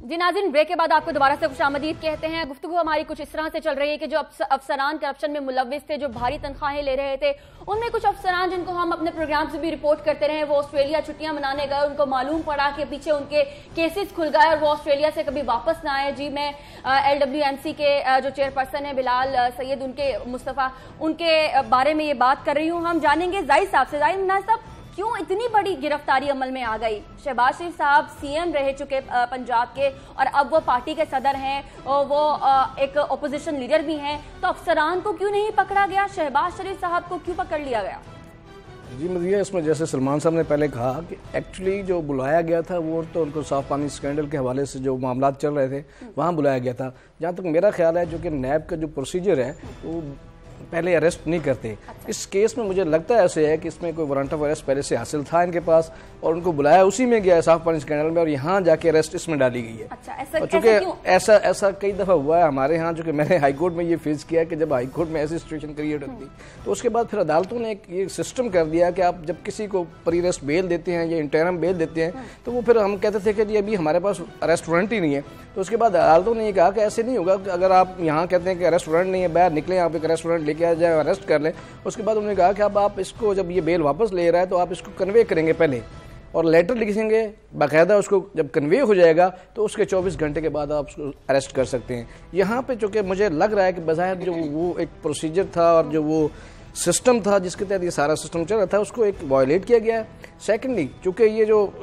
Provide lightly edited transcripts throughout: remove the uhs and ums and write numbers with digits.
जी नाज़रीन, ब्रेक के बाद आपको दोबारा से खुशामदीद कहते हैं। गुफ्तगू हमारी कुछ इस तरह से चल रही है कि जो अफसरान करप्शन में मुलव्विस थे, जो भारी तनख्वाहें ले रहे थे, उनमें कुछ अफसरान जिनको हम अपने प्रोग्राम से भी रिपोर्ट करते रहे, वो ऑस्ट्रेलिया छुट्टियां मनाने गए, उनको मालूम पड़ा कि पीछे उनके केसेस खुल गए और वो ऑस्ट्रेलिया से कभी वापस ना आए। जी मैं LWMC के जो चेयरपर्सन है बिलाल सैयद, उनके मुस्तफ़ा, उनके बारे में ये बात कर रही हूँ। हम जानेंगे जाहिद साहब से। जाहिद साहब, क्यों इतनी बड़ी गिरफ्तारी अमल में आ गई? शहबाज शरीफ साहब CM रह चुके पंजाब के और अब वो पार्टी के सदर हैं और वो एक ओपोजिशन लीडर भी हैं, तो अफसरान को क्यों नहीं पकड़ा गया? शहबाज शरीफ साहब को क्यों पकड़ लिया गया? जी मदिया, इसमें जैसे सलमान साहब ने पहले कहा कि एक्चुअली जो बुलाया गया था वो तो उनको साफ पानी स्कैंडल के हवाले से जो मामला चल रहे थे वहाँ बुलाया गया था। जहाँ तक मेरा ख्याल है, जो कि नैब का जो प्रोसीजर है वो पहले अरेस्ट नहीं करते। अच्छा। इस केस में मुझे लगता है ऐसे है कि इसमें कोई वारंट ऑफ अरेस्ट पहले से हासिल था इनके पास और उनको बुलाया उसी में गया साफ पानी स्कैंडल में और यहाँ जाके अरेस्ट इसमें डाली गई है। अच्छा, चूंकि ऐसा कई दफा हुआ है हमारे यहाँ, जो कि मैंने हाईकोर्ट में ये फेस किया कि जब हाईकोर्ट में ऐसी सिचुएशन क्रिएट होती तो उसके बाद फिर अदालतों ने ये सिस्टम कर दिया कि आप जब किसी को प्री अरेस्ट बेल देते हैं या इंटरम बेल देते हैं तो वो फिर हम कहते थे कि जी अभी हमारे पास अरेस्ट वारंट ही नहीं है। तो उसके बाद अदालतों ने ये कहा कि ऐसे नहीं होगा, अगर आप यहाँ कहते हैं कि अरेस्ट वारंट नहीं है, बाहर निकले, आप एक अरेस्ट वारंट लेके आ जाए, अरेस्ट कर लें। उसके बाद उन्होंने कहा कि अब आप इसको, जब ये बेल वापस ले रहा है तो आप इसको कन्वे करेंगे पहले और लेटर लिखेंगे बाकायदा, उसको जब कन्वे हो जाएगा तो उसके 24 घंटे के बाद आप उसको अरेस्ट कर सकते हैं। यहाँ पे चूँकि मुझे लग रहा है कि बज़ाहिर जो वो एक प्रोसीजर था और जो वो सिस्टम था जिसके तहत ये सारा सिस्टम चल रहा था उसको एक वायलेट किया गया है। सेकेंडली, चूँकि ये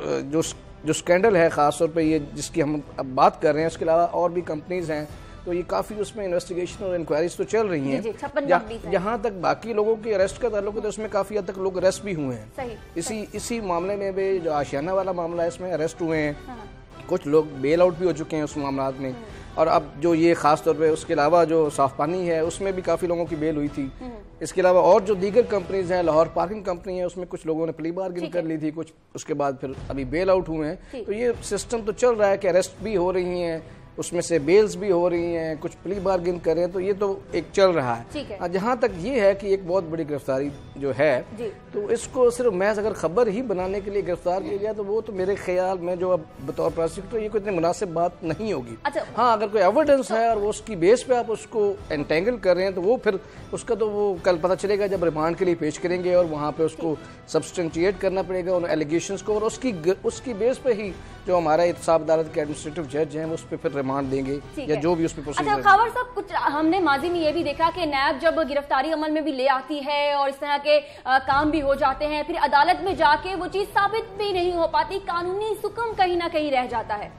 जो स्कैंडल है ख़ास तौर पे ये जिसकी हम अब बात कर रहे हैं, इसके अलावा और भी कंपनीज हैं, तो ये काफ़ी उसमें इन्वेस्टिगेशन और इंक्वायरीज तो चल रही हैं। जहाँ तक बाकी लोगों की अरेस्ट का ताल्लुक है तो उसमें काफ़ी हद तक लोग अरेस्ट भी हुए हैं। इसी मामले में भी जो आशियाना वाला मामला है इसमें अरेस्ट हुए हैं। कुछ लोग बेल आउट भी हो चुके हैं उस मामला में। और अब जो ये खास तौर पे उसके अलावा जो साफ पानी है उसमें भी काफ़ी लोगों की बेल हुई थी। इसके अलावा और जो दीगर कंपनीज हैं, लाहौर पार्किंग कंपनी है, उसमें कुछ लोगों ने प्ली बार्गेन कर ली थी, कुछ उसके बाद फिर अभी बेल आउट हुए हैं। तो ये सिस्टम तो चल रहा है कि अरेस्ट भी हो रही हैं, उसमें से बेल्स भी हो रही हैं, कुछ प्ली बार्गेन कर रहे हैं, तो ये तो एक चल रहा है। जहाँ तक ये है कि एक बहुत बड़ी गिरफ्तारी जो है तो इसको सिर्फ महज अगर खबर ही बनाने के लिए गिरफ्तार किया गया तो वो तो मेरे ख्याल में जो अब बतौर प्रोसिक्यूटर ये कोई इतनी मुनासिब बात नहीं होगी। अच्छा। हाँ, अगर कोई एविडेंस है और वो उसकी बेस पे आप उसको एंटेंगल कर रहे हैं तो वो फिर उसका तो वो कल पता चलेगा जब रिमांड के लिए पेश करेंगे और वहाँ पे उसको सब्सटेंशिएट करना पड़ेगा उन एलिगेशंस को और उसकी बेस पे ही जो हमारा इंसाफ अदालत के एडमिनिस्ट्रेटिव जज हैं उस पर फिर रिमांड देंगे या जो भी उस पर प्रोसीजर। अच्छा खबर साहब, कुछ हमने माजी में ये भी देखा कि नैब जब गिरफ्तारी अमल में भी ले आती है और इस तरह के काम भी हो जाते हैं, फिर अदालत में जाके वो चीज साबित भी नहीं हो पाती, कानूनी सुकम कहीं ना कहीं रह जाता है।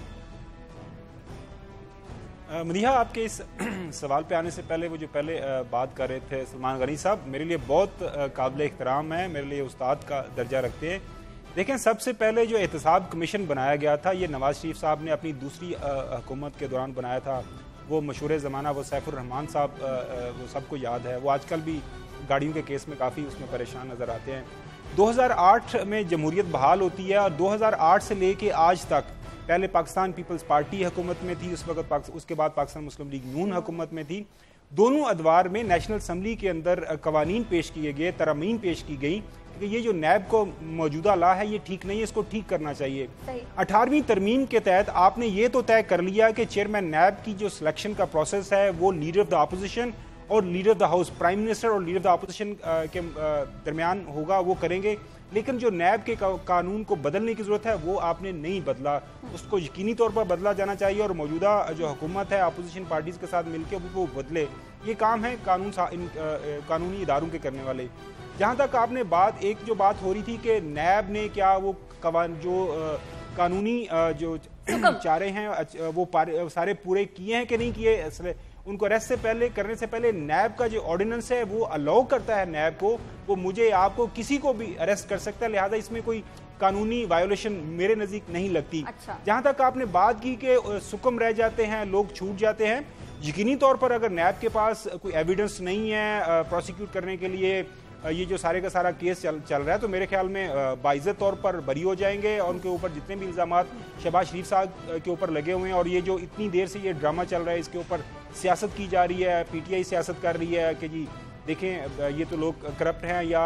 मदीहा, आपके इस सवाल पे आने से पहले वो जो पहले बात कर रहे थे सलमान गनी साहब, मेरे लिए बहुत काबिल एहतराम है, मेरे लिए उस्ताद का दर्जा रखते हैं। देखें, सबसे पहले जो एहतसाब कमीशन बनाया गया था ये नवाज शरीफ साहब ने अपनी दूसरी हुकूमत के दौरान बनाया था। वो मशहूर ज़माना वो सैफुर रहमान साहब, वो सबको याद है, वो आजकल भी गाड़ियों के केस में काफ़ी उसमें परेशान नज़र आते हैं। 2008 में जमहूरियत बहाल होती है और 2008 से लेके आज तक, पहले पाकिस्तान पीपल्स पार्टी हुकूमत में थी, उस वक्त उसके बाद पाकिस्तान मुस्लिम लीग नून हुकूमत में थी। दोनों अदवार में नेशनल असम्बली के अंदर कवानीन पेश किए गए, तरमीम पेश की गई कि ये जो नैब को मौजूदा ला है ये ठीक नहीं है, इसको ठीक करना चाहिए। 18वीं तरमीम के तहत आपने ये तो तय कर लिया कि चेयरमैन नैब की जो सिलेक्शन का प्रोसेस है वो लीडर ऑफ द अपोजिशन और leader of the house, prime minister और लीडर ऑफ द अपोजिशन के दरमियान होगा, वो करेंगे। लेकिन जो नैब के कानून को बदलने की जरूरत है वो आपने नहीं बदला, उसको यकीनी तौर पर बदला जाना चाहिए और मौजूदा जो हुकूमत है अपोजिशन पार्टीज के साथ मिलकर वो बदले। ये काम है कानूनी इदारों के करने वाले। जहाँ तक आपने एक जो बात हो रही थी कि नैब ने क्या वो कानूनी जो चारे हैं वो सारे पूरे किए हैं कि नहीं किए, उनको अरेस्ट से पहले करने से पहले नैब का जो ऑर्डिनेंस है वो अलाउ करता है नैब को, वो मुझे आपको किसी को भी अरेस्ट कर सकता है, लिहाजा इसमें कोई कानूनी वायोलेशन मेरे नज़दीक नहीं लगती। अच्छा। जहाँ तक आपने बात की कि सुकम रह जाते हैं, लोग छूट जाते हैं, यकीनी तौर पर अगर नैब के पास कोई एविडेंस नहीं है प्रोसिक्यूट करने के लिए ये जो सारे का सारा केस चल रहा है तो मेरे ख्याल में बाइज़्ज़त तौर पर बरी हो जाएंगे और उनके ऊपर जितने भी इल्ज़ामात शहबाज शरीफ साहब के ऊपर लगे हुए हैं और ये जो इतनी देर से ये ड्रामा चल रहा है इसके ऊपर सियासत की जा रही है, PTI सियासत कर रही है कि जी देखें ये तो लोग करप्ट हैं या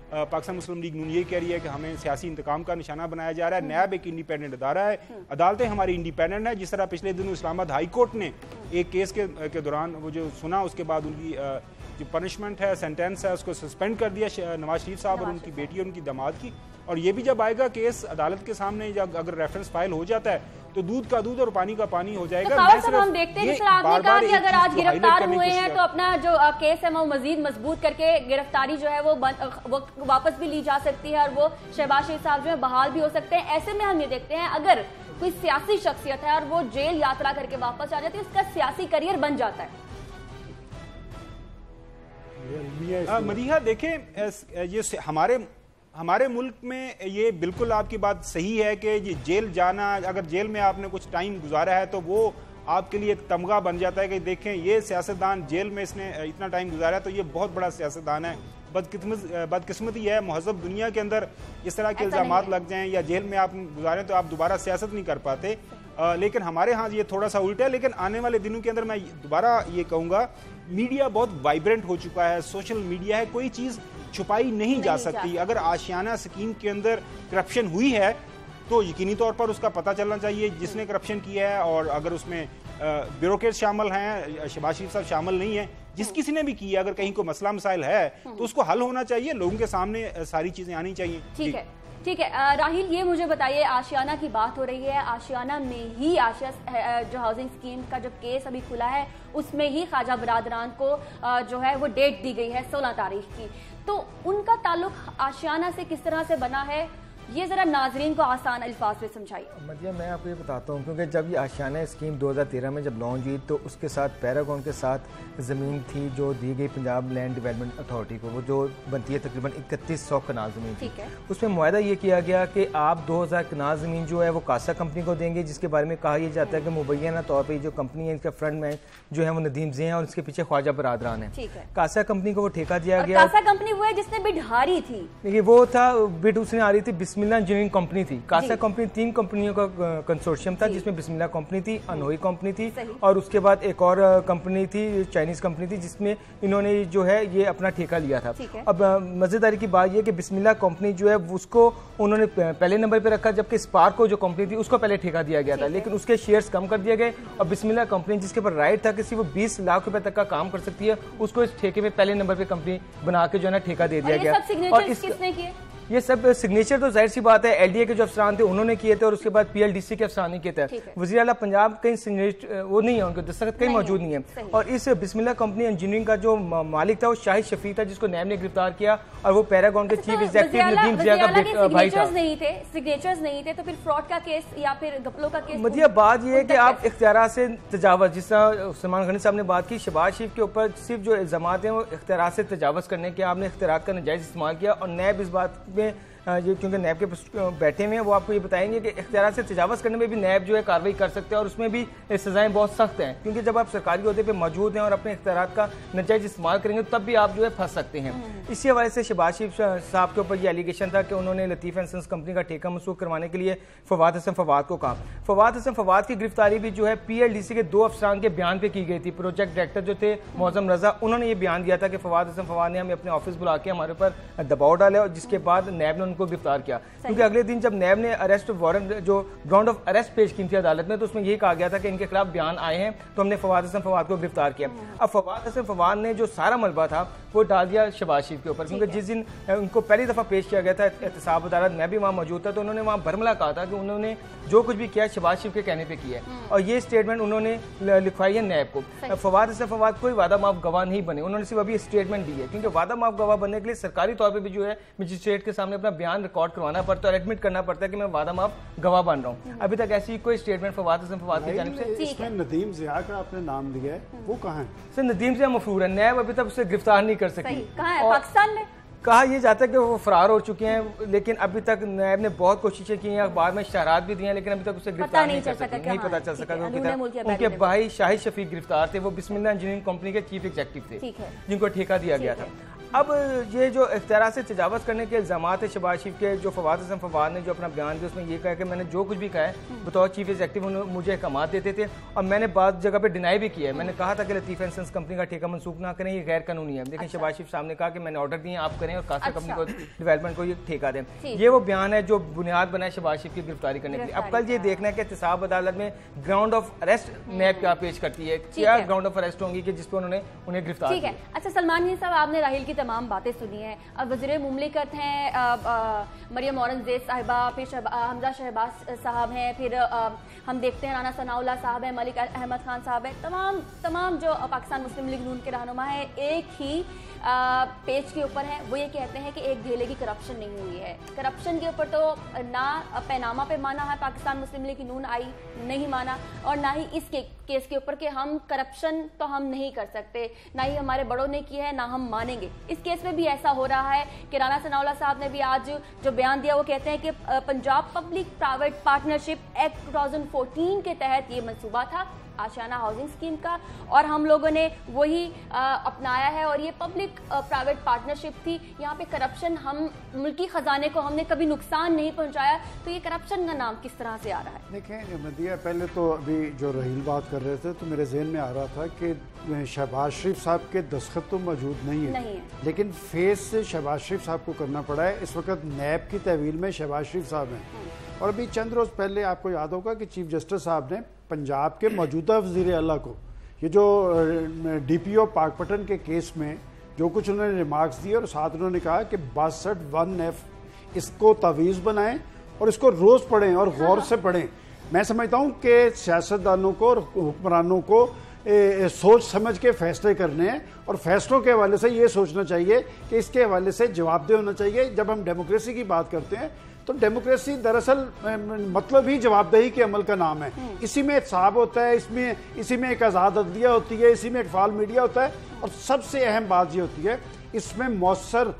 पाकिस्तान मुस्लिम लीग नून ये कह रही है कि हमें सियासी इंतकाम का निशाना बनाया जा रहा है। नैब एक इंडिपेंडेंट अदारा है, अदालतें हमारी इंडिपेंडेंट है। जिस तरह पिछले दिनों इस्लामाबाद हाई कोर्ट ने एक केस के दौरान वो जो सुना, उसके बाद उनकी जो पनिशमेंट है, सेंटेंस है, उसको सस्पेंड कर दिया नवाज शरीफ साहब और उनकी बेटी और उनकी दामाद की। और ये भी जब आएगा केस अदालत के सामने, जब अगर रेफरेंस फाइल हो जाता है तो दूध का दूध और पानी का पानी हो जाएगा। तो हम देखते हैं जिस तरह आपने कहा कि अगर आज गिरफ्तार हुए हैं तो अपना जो केस है वो मजीद मजबूत करके गिरफ्तारी जो है वो वापस भी ली जा सकती है और वो शहबाज शरीफ साहब जो है बहाल भी हो सकते हैं। ऐसे में हम ये देखते हैं अगर कोई सियासी शख्सियत है और वो जेल यात्रा करके वापस आ जाती है, उसका सियासी करियर बन जाता है। मदीहा देखें, ये हमारे मुल्क में ये बिल्कुल आपकी बात सही है कि जेल जाना, अगर जेल में आपने कुछ टाइम गुजारा है तो वो आपके लिए एक तमगा बन जाता है कि देखें ये सियासतदान जेल में इसने इतना टाइम गुजारा है तो ये बहुत बड़ा सियासतदान है। बदकिस्मती है महज़ब दुनिया के अंदर इस तरह के इल्ज़ामात लग जाएं या जेल में आप गुजारें तो आप दोबारा सियासत नहीं कर पाते। लेकिन हमारे यहाँ ये थोड़ा सा उल्टा है। लेकिन आने वाले दिनों के अंदर मैं दोबारा ये कहूँगा, मीडिया बहुत वाइब्रेंट हो चुका है, सोशल मीडिया है, कोई चीज़ छुपाई नहीं जा सकती। अगर आशियाना स्कीम के अंदर करप्शन हुई है तो यकीनी तौर पर उसका पता चलना चाहिए जिसने करप्शन किया है। और अगर उसमें ब्यूरोक्रेट शामिल हैं, शहबाज शरीफ साहब शामिल नहीं है, जिस किसी ने भी किया, अगर कहीं को मसला मसाइल है तो उसको हल होना चाहिए, लोगों के सामने सारी चीजें आनी चाहिए। ठीक है, ठीक है। राहिल, ये मुझे बताइए, आशियाना की बात हो रही है, आशियाना में ही आशिया जो हाउसिंग स्कीम का जो केस अभी खुला है उसमें ही ख्वाजा बरादरान को जो है वो डेट दी गई है 16 तारीख की। तो उनका ताल्लुक आशियाना से किस तरह से बना है, ये जरा नाजरीन को आसान अल्फाज में समझाइए। मदिया, मैं आपको ये बताता हूँ, क्योंकि जब ये आशियाना स्कीम 2013 में जब लॉन्च हुई तो उसके साथ पैरागॉन के साथ ज़मीन थी जो दी गई पंजाब लैंड डेवलपमेंट अथॉरिटी को, वो जो बनती है तकरीबन 3100 कनाल ज़मीन थी। उसमें मुआहदा ये किया गया कि आप 2000 कनाल ज़मीन जो है वो कासा कंपनी को देंगे, जिसके बारे में कहा यह जाता है कि मुबैना तौर पर जो कंपनी है इसका फ्रंट में जो है वो नदीम ज़े हैं और इसके पीछे ख्वाजा बरादरान है। कासा कंपनी को वो ठेका दिया गया। कासा कंपनी वो है जिसने बिड हारी थी, देखिए वो था बिड उसने आ रही थी, बिस्मिल्लाह इंजीनियरिंग कंपनी थी। कासा कंपनी 3 कंपनियों का कंसोर्शियम था, जिसमें बिस्मिल्लाह कंपनी थी, अनोई कंपनी थी और उसके बाद एक और कंपनी थी, चाइनीज कंपनी थी, जिसमें इन्होंने जो है ये अपना ठेका लिया था। अब मजेदारी की बात यह कि बिस्मिल्लाह कंपनी जो है उसको उन्होंने पहले नंबर पे रखा, जबकि स्पार्को जो कंपनी थी उसको पहले ठेका दिया गया था, लेकिन उसके शेयर्स कम कर दिए गए और बिस्मिल्लाह कंपनी जिसके ऊपर राइट था कि सिर्फ 20 लाख रुपए तक का काम कर सकती है, उसको इस ठेके में पहले नंबर पे कंपनी बना के जो है ना ठेका दे दिया गया। और किसने किए ये सब सिग्नेचर? तो जाहिर सी बात है एलडीए के जो अफसरान थे उन्होंने किए थे और उसके बाद पीएलडीसी के अफसरान ने किए थे। वज़ीर आला पंजाब कहीं सिग्नेचर वो नहीं है, उनके दस्तखत कहीं मौजूद नहीं है। और इस बिस्मिल्लाह कंपनी इंजीनियरिंग का जो मालिक था वो शाहिद शफी था, जिसको नैब ने गिरफ्तार किया और वो पैरागॉन के चीफ एग्जीक्यूटिव नदीम ज़िया का भाई था। सिग्नेचर्स नहीं थे तो फिर फ्रॉड का केस या फिर घपलों का केस। मदिया, बात यह है कि आप इख्तियार से तजावज़, जिस तरह सलमान गनी साहब ने बात की, शहबाज शरीफ के ऊपर सिर्फ जो इल्ज़ामात हैं वो इख्तियार से तजावज़ करने के, आपने इख्तियार का नाजायज़ इस्तेमाल किया और नैब इस बात में ये क्योंकि नैब के बैठे हुए हैं वो आपको ये बताएंगे कि इख्तियार से तजावज़ करने में भी नैब जो है कार्रवाई कर सकते हैं और उसमें भी सजाएं बहुत सख्त हैं, क्योंकि जब आप सरकारी ओहदे पे मौजूद हैं और अपने इख्तियार का नाजायज़ इस्तेमाल करेंगे तब भी आप जो है फंस सकते हैं। इसी हवाले से शहबाज शरीफ साहब के ऊपर ये एलिगेशन था कि उन्होंने लतीफ़ एंड सन्स कंपनी का ठेका मनसूख करवाने के लिए फवाद हसन फवाद को कहा। फवाद हसन फवाद की गिरफ्तारी भी जो है पीएलडीसी के 2 अफसरान के बयान पे की गई थी। प्रोजेक्ट डायरेक्टर जो थे मौज़म रजा, उन्होंने ये बयान दिया था कि फवाद हसन फवाद ने हमें अपने ऑफिस बुला के हमारे ऊपर दबाव डाला और जिसके बाद नैब ने उनको गिरफ्तार किया। क्योंकि अगले दिन जब नैब ने अरेस्ट वारंट जो ग्राउंड ऑफ अरेस्ट पेश की थी अदालत में, तो उसमें यही कहा गया था कि इनके खिलाफ बयान आए हैं तो हमने फवाद हसन फवाद को गिरफ्तार किया। अब फवाद हसन फवाद ने जो सारा मलबा था वो डाल दिया शहबाज शरीफ के ऊपर, क्योंकि जिस दिन उनको पहली दफा पेश किया गया था एहतसाब अदालत, मैं भी वहाँ मौजूद था, तो उन्होंने वहाँ बरमला कहा था कि उन्होंने जो कुछ भी किया शहबाज शरीफ के कहने पर किया है और ये स्टेटमेंट उन्होंने लिखवाई है नैब को। फवाद हसन फवाद कोई वादा माफ गवाह नहीं बने, उन्होंने सिर्फ अभी स्टेटमेंट दी है, क्योंकि वादा माफ गवाह बनने के लिए सरकारी तौर पर भी जो है मजिस्ट्रेट के सामने अपना बयान रिकॉर्ड करवाना पड़ता है और एडमिट करना पड़ता है कि मैं वादा माफ गवाह बन रहा हूँ। अभी तक ऐसी कोई स्टेटमेंट फवाद हसन फवाद की जानिब से। इसमें नदीम ज़िया का आपने नाम लिया है, वो कहाँ है? सर नदीम ज़िया मफरूर है, नैब अभी तक उसे गिरफ्तार नहीं कर सकी। कहाँ है? पाकिस्तान में कहा यह जाता है कि वो फरार हो चुके हैं, लेकिन अभी तक नैब ने बहुत कोशिशें की हैं, अखबार में इशारात भी दिए हैं, लेकिन अभी तक उसे गिरफ्तार नहीं कर सका, नहीं पता चल सका। उनके भाई शाहिद शफीक गिरफ्तार थे, वो बिस्मिल्लाह इंजीनियरिंग कंपनी के चीफ एग्जीक्यूटिव थे जिनको ठेका दिया गया था। अब ये जो इख्तियार से तजावज़ करने के इल्ज़ाम है शहबाज शरीफ के, जो फवाद हसन फवाद ने जो अपना बयान दिया उसमें ये कहा कि मैंने जो कुछ भी कहा है बतौर चीफ एग्जीक्यूटिव उन्होंने मुझे अहकाम देते थे और मैंने बाद जगह पे डिनाई भी किया है। मैंने कहा था कि लतीफ़ एंड सन्स कंपनी का ठेका मनसूख ना करें, ये गैर कानूनी है। लेकिन शहबाज शरीफ साहब ने कहा कि मैंने ऑर्डर दिए आप करें और कासा कंपनी को डेवलपमेंट को ये ठेका दें। ये वो बयान है जो बुनियाद बना है शहबाज शरीफ की गिरफ्तारी करने के लिए। अब कल ये देखना है कि एहतसाब अदालत में ग्राउंड ऑफ अरेस्ट नैब क्या पेश करती है, क्या ग्राउंड ऑफ अरेस्ट होंगी कि जिस पर उन्होंने उन्हें गिरफ्तार किया। अच्छा सलमान गनी साहब, आपने राहिल की तमाम बातें सुनी है। अब वज़ीर मुमलिकत हैं मरियम औरंगज़ेब साहिबा, फिर हमजा शहबाज साहब हैं, फिर हम देखते हैं राना सनाउल्लाह साहब हैं, मलिक अहमद खान साहब हैं, तमाम जो पाकिस्तान मुस्लिम लीग नून के रहनुमा हैं एक ही पेज के ऊपर है। वो ये कहते हैं कि एक ढेले की करप्शन नहीं हुई है। करप्शन के ऊपर तो ना पैनामा पे माना है पाकिस्तान मुस्लिम लीग नून आई, नहीं माना, और ना ही इस केस के ऊपर कि हम करप्शन तो हम नहीं कर सकते, ना ही हमारे बड़ों ने की है, ना हम मानेंगे। इस केस में भी ऐसा हो रहा है कि राना सनाउल्लाह साहब ने भी आज जो बयान दिया वो कहते हैं कि Punjab public private partnership act 2014 के तहत ये मंसूबा था आशियाना हाउसिंग स्कीम का, और हम लोगों ने वही अपनाया है और ये पब्लिक प्राइवेट पार्टनरशिप थी। यहाँ पे करप्शन, हम मुल्की खजाने को हमने कभी नुकसान नहीं पहुंचाया, तो ये करप्शन का नाम किस तरह से आ रहा है? देखें मदिया, पहले तो अभी जो रहील बात कर रहे थे तो मेरे जहन में आ रहा था कि शहबाज शरीफ साहब के दस्तखत तो मौजूद नहीं है, लेकिन फेस से शहबाज शरीफ साहब को करना पड़ा है। इस वक्त नैब की तहवील में शहबाज शरीफ साहब हैं, और अभी चंद रोज पहले आपको याद होगा कि चीफ जस्टिस साहब ने पंजाब के मौजूदा वज़ीर आला को ये जो DPO पाकपटन के केस में जो कुछ उन्होंने रिमार्क्स दिए और साथ उन्होंने कहा कि 62(1)(f इसको तावीज़ बनाएं और इसको रोज़ पढ़ें और गौर से पढ़ें। मैं समझता हूँ कि सियासतदानों को और हुक्मरानों को सोच समझ के फैसले करने हैं, और फैसलों के हवाले से ये सोचना चाहिए कि इसके हवाले से जवाबदेह होना चाहिए। जब हम डेमोक्रेसी की बात करते हैं तो डेमोक्रेसी दरअसल मतलब ही जवाबदेही के अमल का नाम है। इसी में एहतसाब होता है, इसी में एक आज़ाद अदलिया होती है, इसी में एक फाल मीडिया होता है, और सबसे अहम बात ये होती है इसमें मौसर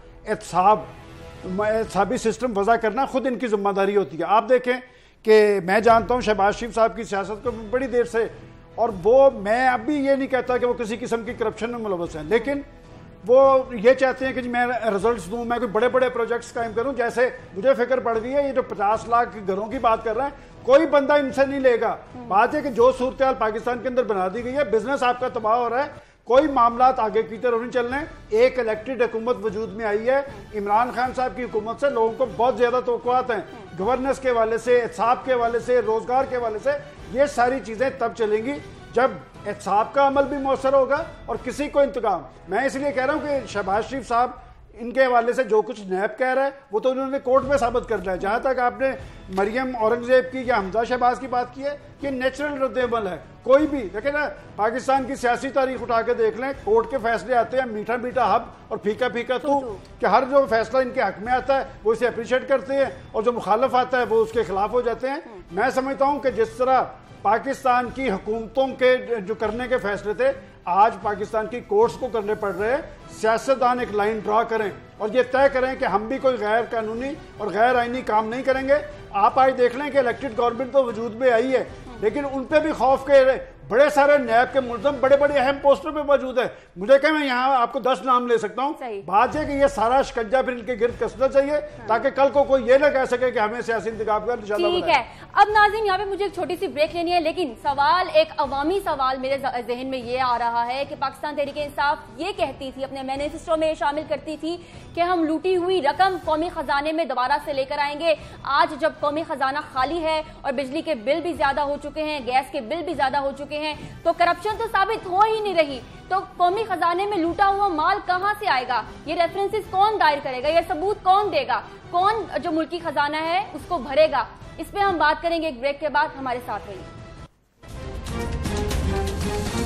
एहतसाबी सिस्टम वज़ा करना खुद इनकी जिम्मेदारी होती है। आप देखें कि मैं जानता हूँ शहबाज शरीफ साहब की सियासत को बड़ी देर से, और वो मैं अब भी ये नहीं कहता कि वो किसी किस्म की करप्शन में मुलव्वस हैं, लेकिन वो ये चाहते हैं कि मैं रिजल्ट्स दूं, मैं कोई बड़े बड़े प्रोजेक्ट्स कायम करूं। जैसे मुझे फिक्र पड़ रही है ये जो 50 लाख घरों की बात कर रहा है, कोई बंदा इनसे नहीं लेगा। बात है कि जो सूरत हाल पाकिस्तान के अंदर बना दी गई है, बिजनेस आपका तबाह हो रहा है, कोई मामलात आगे की तरफ नहीं चल रहे। एक इलेक्टेड हुकूमत वजूद में आई है, इमरान खान साहब की हुकूमत से लोगों को बहुत ज्यादा तवक्कुआत हैं, गवर्नेंस के हवाले से, एहतसाब के हवाले से, रोजगार के हवाले से। ये सारी चीजें तब चलेंगी जब एहतसाब का अमल भी मौसर होगा और किसी को इंतकाम। मैं इसलिए कह रहा हूं कि शहबाज शरीफ साहब इनके हवाले से जो कुछ नैब कह रहा है वो तो उन्होंने कोर्ट में साबित करना है। जहां तक आपने मरियम औरंगजेब की या हमजा शहबाज की बात की है, ये नेचुरल रद्द-ए-अमल है। कोई भी देखे ना, पाकिस्तान की सियासी तारीख उठा के देख लें, कोर्ट के फैसले आते हैं मीठा मीठा हब और फीका फीका तू, कि हर जो फैसला इनके हक में आता है वो इसे अप्रिशिएट करते हैं, और जो मुखालफ आता है वो उसके खिलाफ हो जाते हैं। मैं समझता हूँ कि जिस तरह पाकिस्तान की हुकूमतों के जो करने के फैसले थे आज पाकिस्तान की कोर्ट्स को करने पड़ रहे हैं, सियासतदान एक लाइन ड्रा करें और ये तय करें कि हम भी कोई गैर कानूनी और गैर आईनी काम नहीं करेंगे। आप आज देख लें कि इलेक्टेड गवर्नमेंट तो वजूद में आई है, लेकिन उन पे भी खौफ के बड़े सारे नैब के मुल्ज़म बड़े बड़े अहम पोस्टर पे मौजूद है। मुझे क्या, मैं यहाँ आपको 10 नाम ले सकता हूँ। बात है कि ये सारा शिकंजा फिर इनके गिर्द कसना चाहिए ताकि कल को कोई ये ना कह सके कि हमें सियासी इंतखाब कर। ठीक है, अब नाज़रीन यहाँ पे मुझे एक छोटी सी ब्रेक लेनी है, लेकिन सवाल, एक अवामी सवाल मेरे जहन में ये आ रहा है कि पाकिस्तान तहरीक इंसाफ ये कहती थी, अपने मैनिफेस्टो में शामिल करती थी कि हम लूटी हुई रकम कौमी खजाने में दोबारा से लेकर आएंगे। आज जब कौमी खजाना खाली है और बिजली के बिल भी ज्यादा हो चुके हैं, गैस के बिल भी ज्यादा हो चुके हैं, तो करप्शन तो साबित हो ही नहीं रही, तो कौमी खजाने में लूटा हुआ माल कहां से आएगा? ये रेफरेंसेस कौन दायर करेगा? ये सबूत कौन देगा? कौन जो मुल्की खजाना है उसको भरेगा? इस पे हम बात करेंगे एक ब्रेक के बाद। हमारे साथ रहिए।